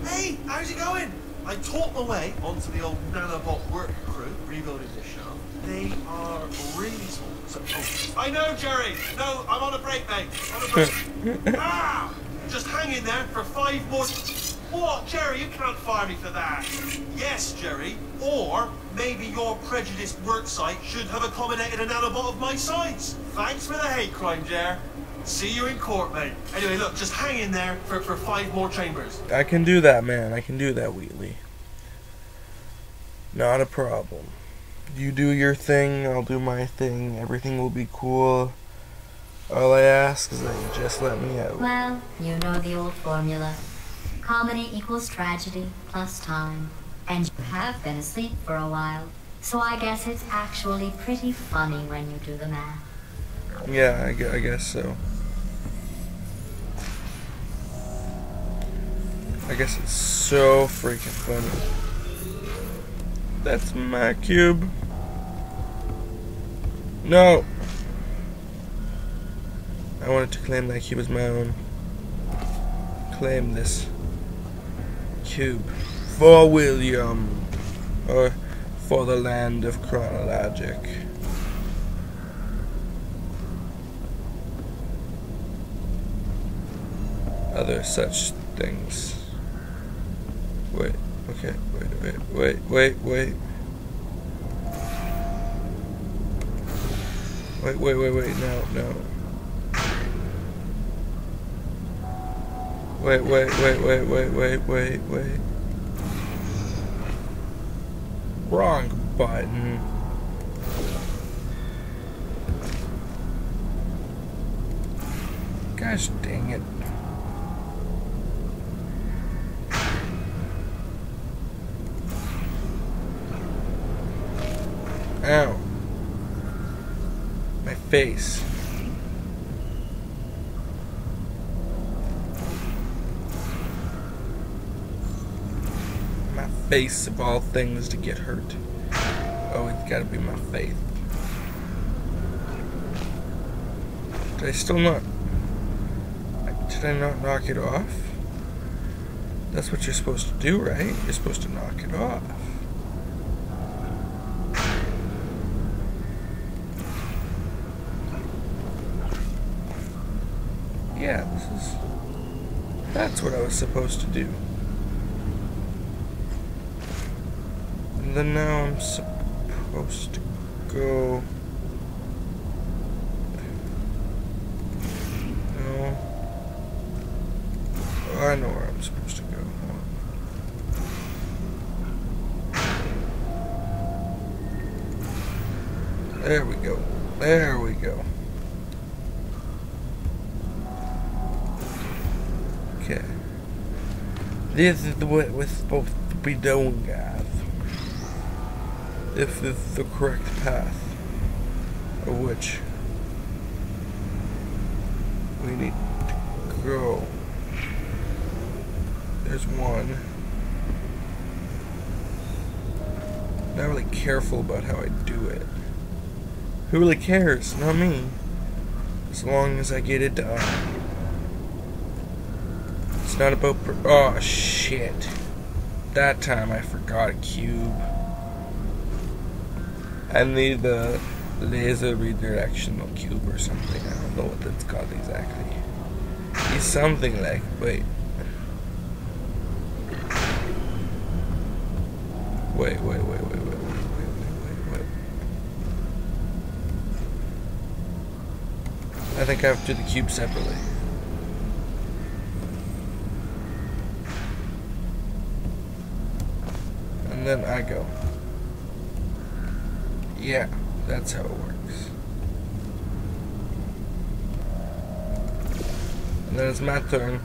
Hey, how's it going? I taught my way onto the old nanobot work crew rebuilding this shaft. They are really small. So, oh, I know, Jerry. No, I'm on a break, mate. On a break. Ah! Just hang in there for 5 more. What, Jerry? You can't fire me for that. Yes, Jerry. Or maybe your prejudiced work site should have accommodated a nanobot of my size. Thanks for the hate crime, Jer. See you in court, mate. Anyway, look, just hang in there for 5 more chambers. I can do that, man. I can do that, Wheatley. Not a problem. You do your thing, I'll do my thing. Everything will be cool. All I ask is that you just let me out. Well, you know the old formula. Comedy equals tragedy plus time. And you have been asleep for a while. So I guess it's actually pretty funny when you do the math. Yeah, I guess so. I guess it's so freaking funny. That's my cube. No! I wanted to claim that cube as my own. Claim this cube for William, or for the land of Chronologic. Other such things. Wait, okay, wait. Wait, no. Wait. Wrong button. Gosh dang it. Ow. My face. My face of all things to get hurt. Oh, it's gotta be my faith. Did I not knock it off? That's what you're supposed to do, right? You're supposed to knock it off. Yeah, that's what I was supposed to do. And then now I'm supposed to go. No. Oh, I know where I'm supposed to go. There we go. There we go. Okay. This is what we're supposed to be doing, guys. This is the correct path. Of which we need to go. There's one. Not really careful about how I do it. Who really cares? Not me. As long as I get it done. It's not about oh shit. That time I forgot a cube. I need the laser redirectional cube or something. I don't know what that's called exactly. It's something like, wait. Wait. I think I have to do the cube separately. And then I go. Yeah, that's how it works. And then it's my turn.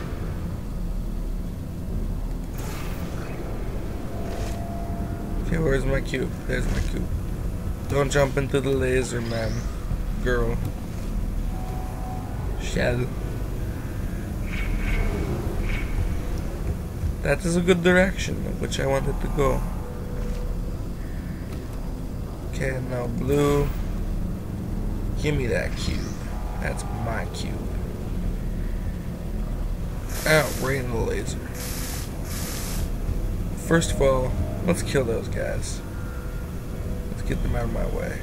Okay, where's my cube? There's my cube. Don't jump into the laser, man. Girl. Shell. That is a good direction in which I wanted to go. Okay, now blue. Give me that cube. That's my cube. Ow, right in the laser. first of all, let's kill those guys. Let's get them out of my way.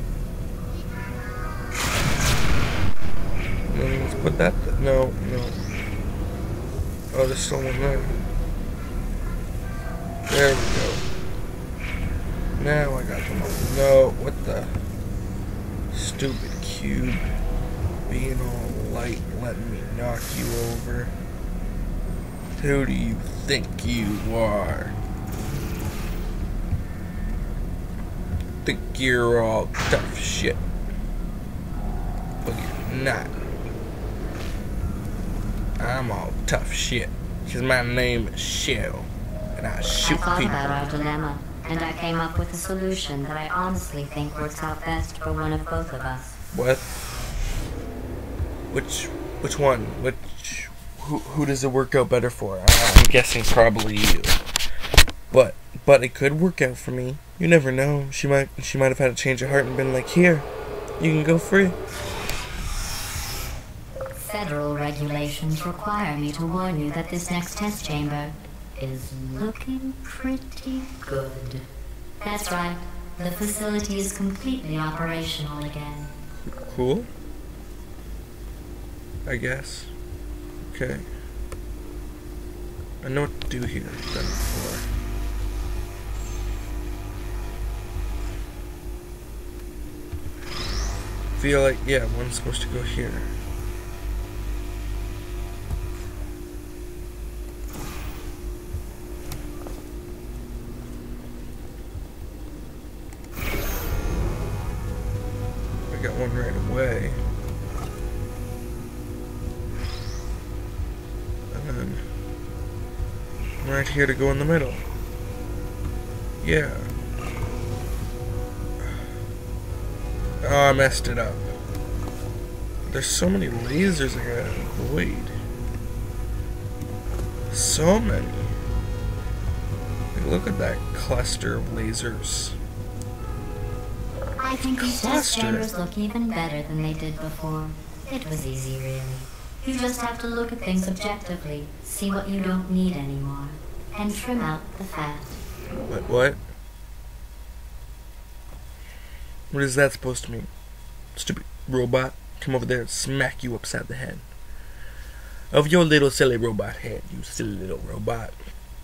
And then let's put that. No. Oh, there's still one there. There we go. Now I got them all. No, what the? Stupid cube. Being all light, letting me knock you over. Who do you think you are? Think you're all tough shit. But you're not. I'm all tough shit. Because my name is Shell. And I shoot I thought people. about our dilemma, and I came up with a solution that I honestly think works out best for one of both of us. What? Which one? Who does it work out better for? I'm guessing probably you. But it could work out for me. You never know. She might have had a change of heart and been like, here, you can go free. Federal regulations require me to warn you that this next test chamber is looking pretty good. That's right. The facility is completely operational again. Cool. I guess. Okay. I know what to do here. I've done it before. Feel like, yeah, one's supposed to go here. I got one right away. And then I'm right here to go in the middle. Yeah. Oh, I messed it up. There's so many lasers I gotta avoid. So many. Like, look at that cluster of lasers. I think these test Cluster. chambers look even better than they did before. It was easy, really. You just have to look at things objectively, see what you don't need anymore, and trim out the fat. What? What is that supposed to mean? Stupid robot, come over there and smack you upside the head. Of your little silly robot head, you silly little robot.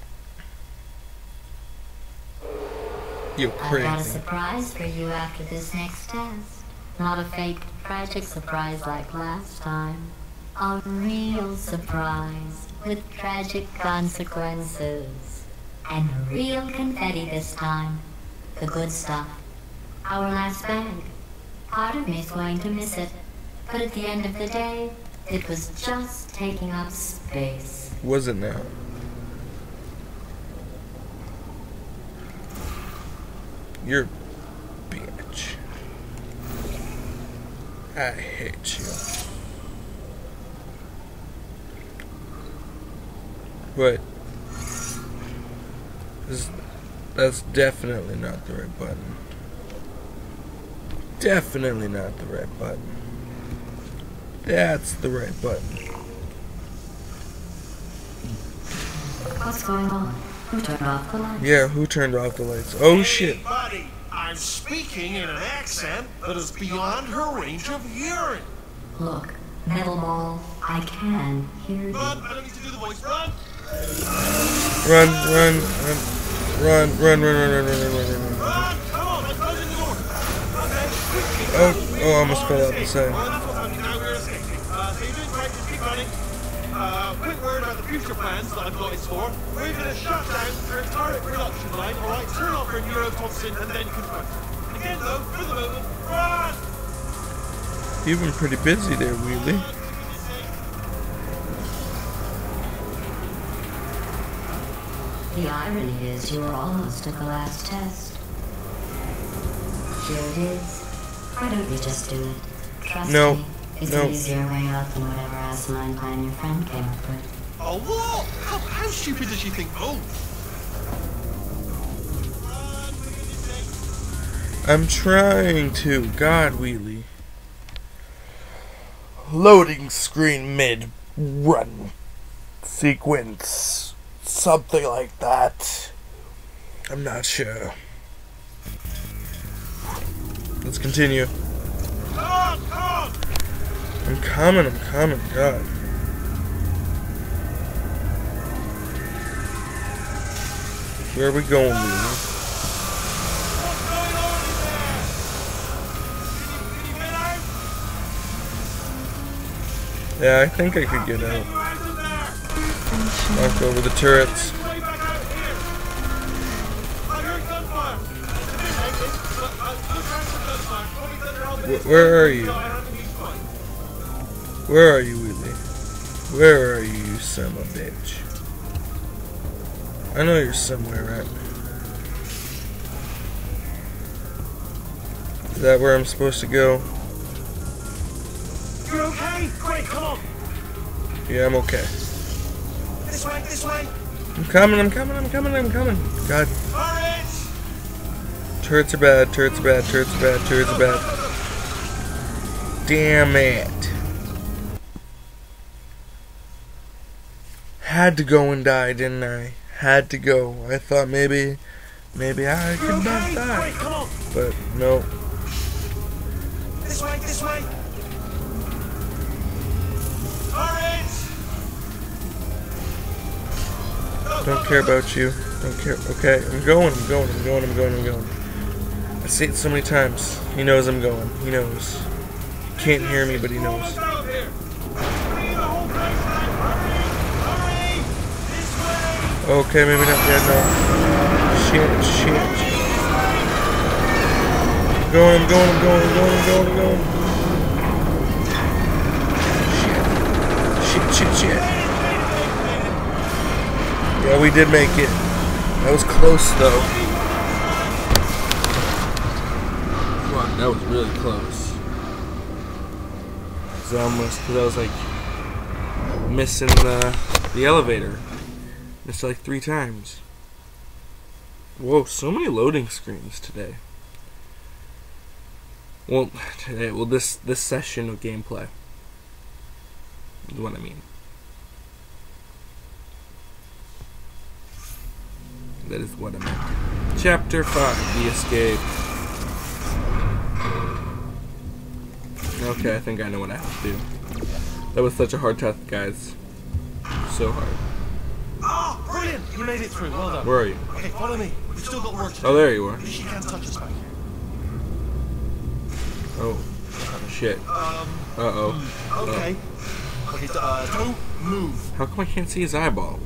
You're I've got a crazy. surprise for you after this next test. Not a fake, tragic surprise like last time. A real surprise with tragic consequences. And real confetti this time. The good stuff. Our last bag. Part of me's going to miss it. But at the end of the day, it was just taking up space. Was it now? You're a bitch. I hate you. But that's definitely not the right button. Definitely not the right button. That's the right button. What's going on? Who turned off the lights? Yeah, who turned off the lights? Oh shit. Hey, buddy, I'm speaking in an accent that is beyond her range of hearing. Look, Metal Ball, I can hear you. Run, I don't need to do the voice. Run! Run. Run! Come on, I'm closing the door. Okay, quickly. Oh, I almost fell out the side. Wonderful, honey, now we're escaping. So you're doing great, just keep running. Quick word about the future plans that I've got in store. We're going to shut down your entire production line, alright? Turn off your neurotoxin and then confront. Again though, for the moment, run! You've been pretty busy there, Wheelie. The irony is you were almost at the last test. Here it is. Why don't you just do it? Trust No. me, it's No. an easier way out than whatever asinine plan your friend came up with. Oh, what? How stupid does she think? Oh! I'm trying to. God, Wheelie. Loading screen mid run sequence. Something like that. I'm not sure. Let's continue. Come on! I'm coming, God. Where are we going, Lily? What's going on in there? Can you get out? Yeah, I think I could get out. You out of there! Knock over the turrets. Way back out here! I heard gunfire! Where are you? Where are you, Willie? Where are you, you son of a bitch? I know you're somewhere, right? Is that where I'm supposed to go? You're okay? Great, come on! Yeah, I'm okay. This way, this way! I'm coming. God. Courage! Turrets are bad. Damn it. Had to go and die, didn't I? Had to go. I thought maybe I could not die. Great, come on! But no. This way, this way! Courage! Don't care about you. Don't care. Okay, I'm going. I see it so many times. He knows I'm going. He knows. He can't hear me, but he knows. Out here. Bring the whole place out. Hurry! This way! Okay, maybe not yet, no. Shit. I'm going. Shit. Yeah, we did make it. That was close, though. Fuck, that was really close. It was almost, because I was like missing the elevator. Missed like 3 times. Whoa, so many loading screens today. Well, this session of gameplay is what I mean. That is what I meant. Chapter 5, The Escape. Okay, I think I know what I have to do. That was such a hard task, guys. So hard. Ah, brilliant! You made it through. Well done. Where are you? Okay, follow me. We've still got work to do. Oh, there you are. She can't touch us back here. Oh, shit. Uh-oh. Okay. Okay, don't move. How come I can't see his eyeball?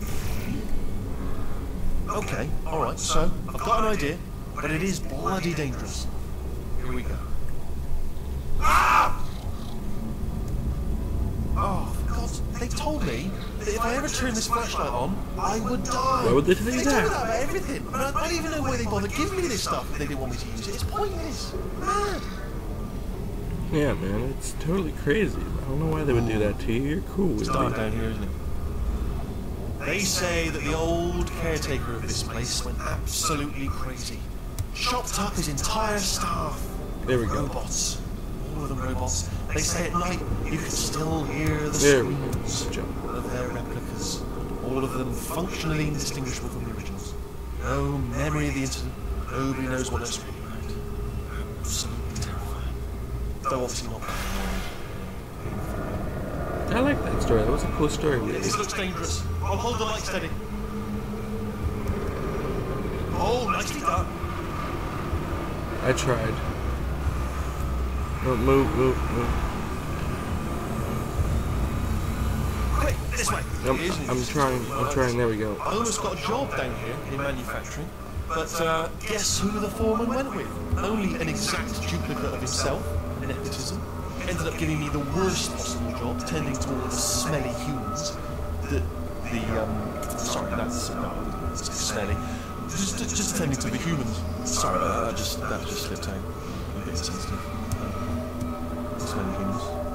Okay, alright, so, I've got an idea, but it is bloody dangerous. Here we go. Ah! Oh, for God's... They told me that if I ever turned this flashlight on, I would die. Why would they tell you They that? told me that about everything. I don't even know why they bothered giving me this stuff if they didn't want me to use it. It's pointless. Mad. Yeah, man, it's totally crazy. I don't know why they would do that to you. You're cool with It's dark it. down here, isn't it? They say that the old caretaker of this place went absolutely crazy. Chopped up his entire staff. There we go. Robots. All of them robots. They say at night you can still hear the There we go. screams of their replicas. All of them functionally indistinguishable from the originals. No memory of the incident. Nobody knows what they're screaming about. Absolutely terrifying. Though obviously not bad. I like that story. That was a cool story. This looks dangerous. I'll hold the light steady. Oh, nicely done. I tried. No, move. Quick, this way. I'm trying. There we go. I almost got a job down here in manufacturing, but guess who the foreman went with? Only an exact duplicate of himself, nepotism. Ended up giving me the worst possible job, tending to all the smelly humans. Sorry, that's smelly. Just attending to the humans. Sorry about that. That just slipped out. A bit sensitive. Smelly humans.